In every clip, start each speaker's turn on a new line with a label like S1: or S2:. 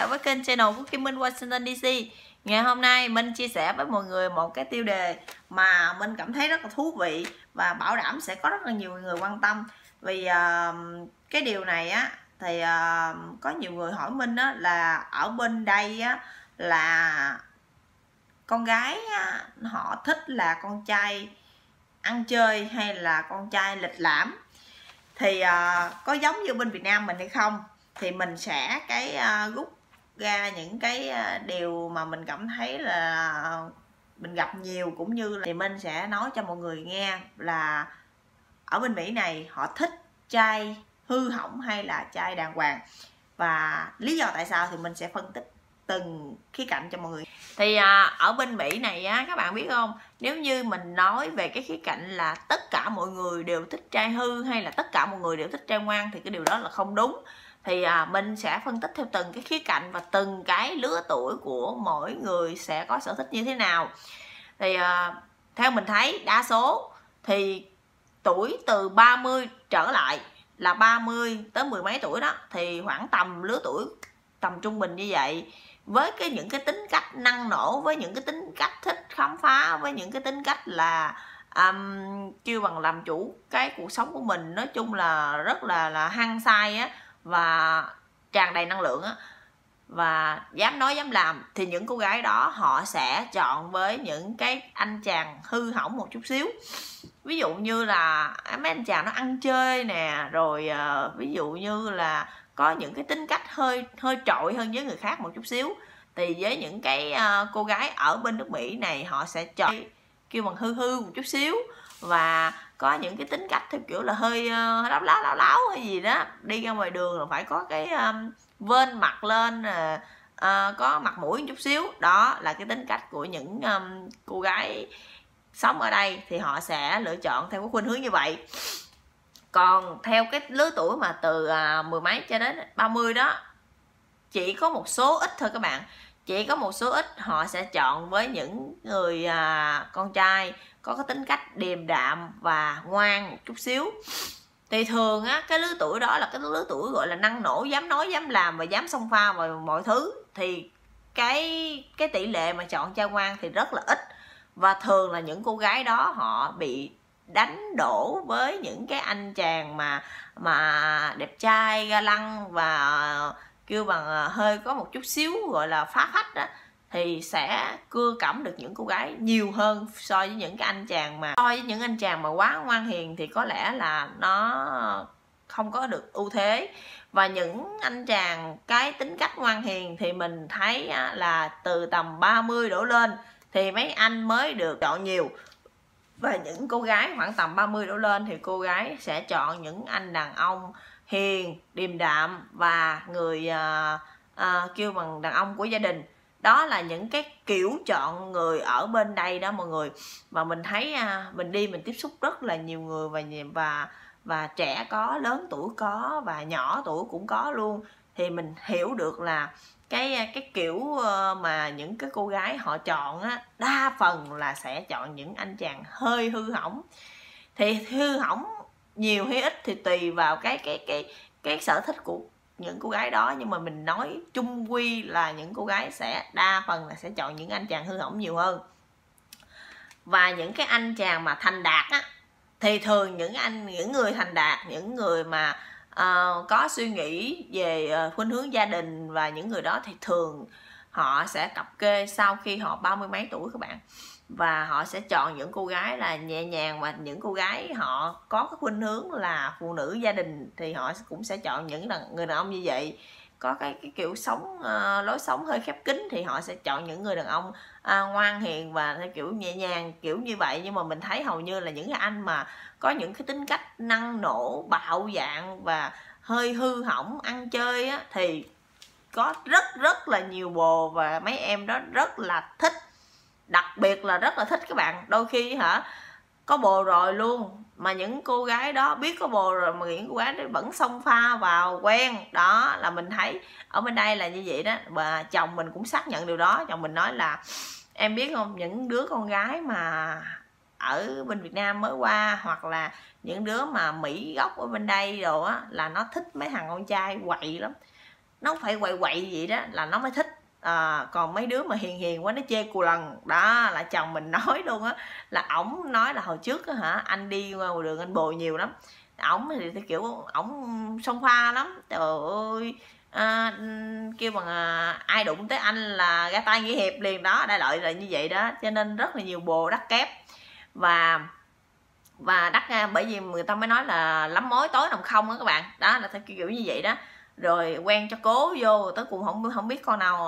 S1: lại với kênh channel của Kim Minh Washington DC. Ngày hôm nay Minh chia sẻ với mọi người một cái tiêu đề mà Minh cảm thấy rất là thú vị và bảo đảm sẽ có rất là nhiều người quan tâm. Vì cái điều này á thì có nhiều người hỏi Minh á là ở bên đây á là con gái á, họ thích là con trai ăn chơi hay là con trai lịch lãm, thì có giống như bên Việt Nam mình hay không, thì mình sẽ rút ra những cái điều mà mình cảm thấy là mình gặp nhiều, cũng như là thì mình sẽ nói cho mọi người nghe là ở bên Mỹ này họ thích trai hư hỏng hay là trai đàng hoàng, và lý do tại sao thì mình sẽ phân tích từng khía cạnh cho mọi người. Thì ở bên Mỹ này á, các bạn biết không, nếu như mình nói về cái khía cạnh là tất cả mọi người đều thích trai hư hay là tất cả mọi người đều thích trai ngoan thì cái điều đó là không đúng. Thì mình sẽ phân tích theo từng cái khía cạnh và từng cái lứa tuổi của mỗi người sẽ có sở thích như thế nào. Thì theo mình thấy đa số thì tuổi từ 30 trở lại, là 30 tới mười mấy tuổi đó, thì khoảng tầm lứa tuổi tầm trung bình như vậy, với những cái tính cách năng nổ, với những cái tính cách thích khám phá, với những cái tính cách là kêu bằng làm chủ cái cuộc sống của mình, nói chung là rất là hăng say á, và tràn đầy năng lượng á, và dám nói dám làm, thì những cô gái đó họ sẽ chọn với những cái anh chàng hư hỏng một chút xíu. Ví dụ như là mấy anh chàng nó ăn chơi nè, rồi ví dụ như là có những cái tính cách hơi trội hơn với người khác một chút xíu, thì với những cái cô gái ở bên nước Mỹ này họ sẽ chọn kêu bằng hư một chút xíu, và có những cái tính cách theo kiểu là hơi láo hay gì đó, đi ra ngoài đường là phải có cái vên mặt lên, có mặt mũi một chút xíu. Đó là cái tính cách của những cô gái sống ở đây, thì họ sẽ lựa chọn theo cái khuynh hướng như vậy. Còn theo cái lứa tuổi mà từ mười mấy cho đến 30 đó, chỉ có một số ít thôi các bạn, chỉ có một số ít họ sẽ chọn với những người con trai có cái tính cách điềm đạm và ngoan một chút xíu. Thì thường á, cái lứa tuổi đó là cái lứa tuổi gọi là năng nổ, dám nói dám làm và dám xông pha vào mọi thứ, thì cái tỷ lệ mà chọn trai ngoan thì rất là ít, và thường là những cô gái đó họ bị đánh đổ với những cái anh chàng mà đẹp trai ga lăng và kêu bằng hơi có một chút xíu gọi là phá phách đó, thì sẽ cưa cẩm được những cô gái nhiều hơn so với những cái anh chàng mà quá ngoan hiền, thì có lẽ là nó không có được ưu thế. Và những anh chàng cái tính cách ngoan hiền thì mình thấy là từ tầm 30 đổ lên thì mấy anh mới được chọn nhiều, và những cô gái khoảng tầm 30 đổ lên thì cô gái sẽ chọn những anh đàn ông hiền, điềm đạm và người kêu bằng đàn ông của gia đình. Đó là những cái kiểu chọn người ở bên đây đó mọi người. Và mình thấy mình tiếp xúc rất là nhiều người, và trẻ có, lớn tuổi có, và nhỏ tuổi cũng có luôn. Thì mình hiểu được là cái kiểu mà những cái cô gái họ chọn á, đa phần là sẽ chọn những anh chàng hơi hư hỏng. Thì hư hỏng nhiều hay ít thì tùy vào cái sở thích của những cô gái đó, nhưng mà mình nói chung quy là những cô gái sẽ đa phần là sẽ chọn những anh chàng hư hỏng nhiều hơn. Và những cái anh chàng mà thành đạt á, thì thường những người thành đạt, những người mà có suy nghĩ về khuynh hướng gia đình, và những người đó thì thường họ sẽ cập kê sau khi họ 30 mấy tuổi các bạn, và họ sẽ chọn những cô gái là nhẹ nhàng, và những cô gái họ có cái khuynh hướng là phụ nữ gia đình thì họ cũng sẽ chọn những người đàn ông như vậy. Có cái kiểu sống lối sống hơi khép kín thì họ sẽ chọn những người đàn ông ngoan hiền và theo kiểu nhẹ nhàng kiểu như vậy. Nhưng mà mình thấy hầu như là những cái anh mà có những cái tính cách năng nổ, bạo dạn và hơi hư hỏng, ăn chơi á, thì có rất là nhiều bồ, và mấy em đó rất là thích, đặc biệt là rất là thích các bạn. Đôi khi có bồ rồi luôn, mà những cô gái đó biết có bồ rồi mà những cô gái đó vẫn xông pha vào quen. Đó là mình thấy ở bên đây là như vậy đó. Và chồng mình cũng xác nhận điều đó. Chồng mình nói là em biết không, những đứa con gái mà ở bên Việt Nam mới qua, hoặc là những đứa mà Mỹ gốc ở bên đây rồi á, là nó thích mấy thằng con trai quậy lắm. nó phải quậy quậy gì đó là nó mới thích. Còn mấy đứa mà hiền hiền quá nó chê cù lần đó, là chồng mình nói luôn á, là ổng nói là hồi trước á hả, anh đi qua đường anh bồ nhiều lắm, ổng thì kiểu ổng xông pha lắm, trời ơi, kêu bằng ai đụng tới anh là ra tay nghĩa hiệp liền đó, đại loại là như vậy đó. Cho nên rất là nhiều bồ đắt kép, và đắt ra, bởi vì người ta mới nói là lắm mối tối nằm không á các bạn, đó là theo kiểu như vậy đó. Rồi quen cho cố vô, tới cùng không biết con nào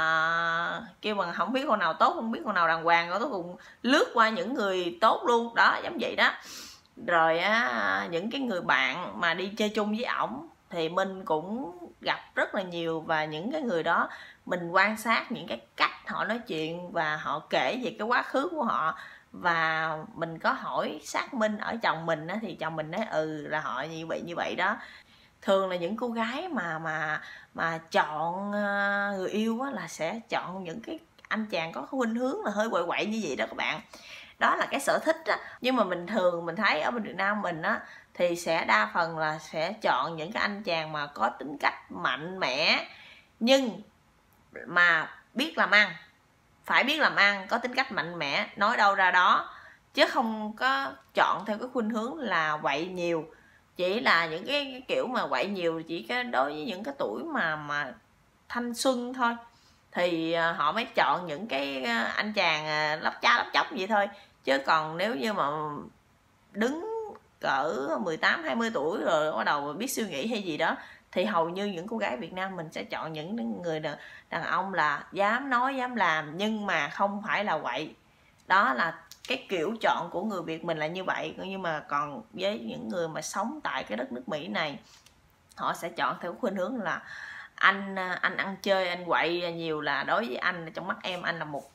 S1: kêu bằng không biết con nào tốt, không biết con nào đàng hoàng, rồi tới cùng lướt qua những người tốt luôn đó, giống vậy đó. Rồi những cái người bạn mà đi chơi chung với ổng thì mình cũng gặp rất là nhiều, và những cái người đó mình quan sát những cái cách họ nói chuyện và họ kể về cái quá khứ của họ, và mình có hỏi xác minh ở chồng mình á, thì chồng mình nói là họ như vậy đó. Thường là những cô gái mà chọn người yêu á, là sẽ chọn những cái anh chàng có khuynh hướng là hơi quậy quậy như vậy đó các bạn. Đó là cái sở thích á. Nhưng mà mình thấy ở bên Việt Nam mình á, thì sẽ đa phần là sẽ chọn những cái anh chàng mà có tính cách mạnh mẽ, nhưng mà biết làm ăn, phải biết làm ăn, có tính cách mạnh mẽ, nói đâu ra đó, chứ không có chọn theo cái khuynh hướng là quậy nhiều. Chỉ là những cái kiểu mà quậy nhiều chỉ cái đối với những cái tuổi mà thanh xuân thôi, thì họ mới chọn những cái anh chàng lắp cha lắp chóc vậy thôi. Chứ còn nếu như mà đứng cỡ 18-20 tuổi rồi bắt đầu biết suy nghĩ hay gì đó, thì hầu như những cô gái Việt Nam mình sẽ chọn những người đàn ông là dám nói dám làm, nhưng mà không phải là quậy. Đó là cái kiểu chọn của người Việt mình là như vậy. Nhưng mà còn với những người mà sống tại cái đất nước Mỹ này, họ sẽ chọn theo khuynh hướng là anh ăn chơi, anh quậy nhiều, là đối với anh, trong mắt em anh là một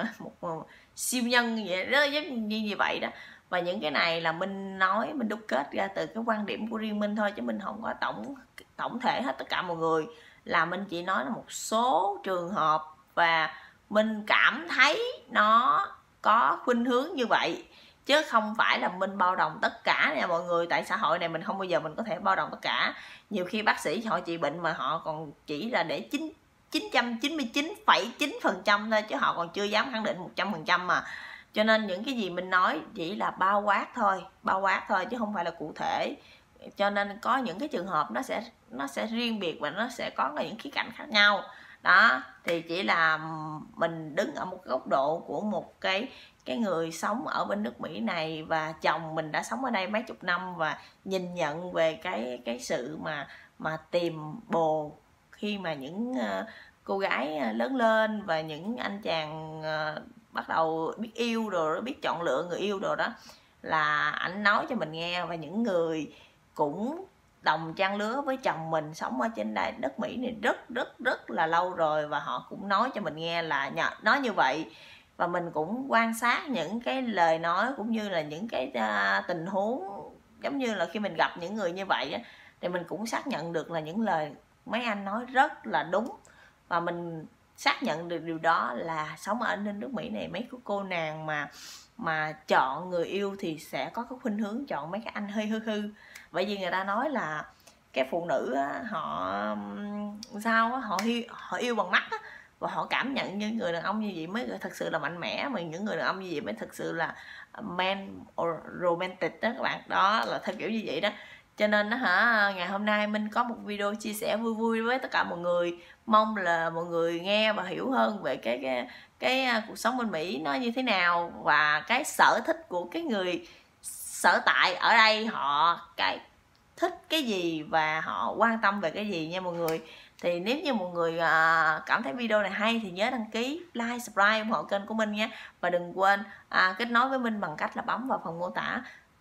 S1: siêu nhân vậy đó, giống như vậy đó. Và những cái này là mình nói, mình đúc kết ra từ cái quan điểm của riêng mình thôi, chứ mình không có tổng thể hết tất cả mọi người, là mình chỉ nói là một số trường hợp và mình cảm thấy nó có khuynh hướng như vậy, chứ không phải là mình bao đồng tất cả nha mọi người. Tại xã hội này mình không bao giờ mình có thể bao đồng tất cả. Nhiều khi bác sĩ họ trị bệnh mà họ còn chỉ là để 999,9% thôi, chứ họ còn chưa dám khẳng định 100% mà. Cho nên những cái gì mình nói chỉ là bao quát thôi chứ không phải là cụ thể. Cho nên có những cái trường hợp nó sẽ riêng biệt và nó sẽ có những khía cạnh khác nhau đó. Thì chỉ là mình đứng ở một góc độ của một cái người sống ở bên nước Mỹ này, và chồng mình đã sống ở đây mấy chục năm, và nhìn nhận về cái sự mà tìm bồ khi mà những cô gái lớn lên, và những anh chàng bắt đầu biết yêu rồi, biết chọn lựa người yêu rồi đó, là anh nói cho mình nghe. Và những người cũng đồng trang lứa với chồng mình, sống ở trên đất Mỹ này rất là lâu rồi, và họ cũng nói cho mình nghe là nói như vậy. Và mình cũng quan sát những cái lời nói cũng như là những cái tình huống, giống như là khi mình gặp những người như vậy á, thì mình cũng xác nhận được là những lời mấy anh nói rất là đúng. Và mình xác nhận được điều đó là sống ở nước Mỹ này, mấy cô nàng mà chọn người yêu thì sẽ có cái khuynh hướng chọn mấy cái anh hơi hư. Bởi vì người ta nói là cái phụ nữ á, họ sao á, họ yêu bằng mắt á, và họ cảm nhận như người đàn ông như vậy mới thật sự là mạnh mẽ, mà những người đàn ông như vậy mới thật sự là man or romantic đó các bạn. Đó là theo kiểu như vậy đó. Cho nên đó ngày hôm nay mình có một video chia sẻ vui vui với tất cả mọi người, mong là mọi người nghe và hiểu hơn về cái cuộc sống bên Mỹ nó như thế nào, và cái sở thích của cái người sở tại ở đây, họ thích cái gì và họ quan tâm về cái gì nha mọi người. Thì nếu như mọi người cảm thấy video này hay thì nhớ đăng ký, like, subscribe, ủng hộ kênh của mình nha. Và đừng quên kết nối với mình bằng cách là bấm vào phần mô tả,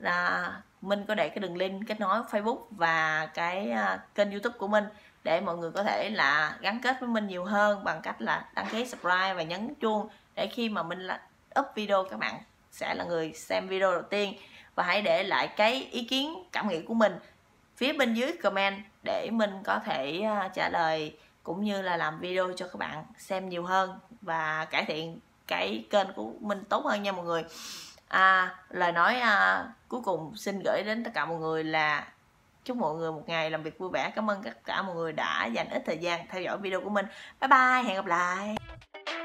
S1: là mình có để cái đường link kết nối Facebook và cái kênh YouTube của mình, để mọi người có thể là gắn kết với mình nhiều hơn bằng cách là đăng ký, subscribe và nhấn chuông, để khi mà mình up video các bạn sẽ là người xem video đầu tiên. Và hãy để lại cái ý kiến, cảm nghĩ của mình phía bên dưới comment để mình có thể trả lời, cũng như là làm video cho các bạn xem nhiều hơn và cải thiện cái kênh của mình tốt hơn nha mọi người. Lời nói cuối cùng xin gửi đến tất cả mọi người là Chúc mọi người một ngày làm việc vui vẻ. Cảm ơn tất cả mọi người đã dành ít thời gian theo dõi video của mình. Bye bye, hẹn gặp lại.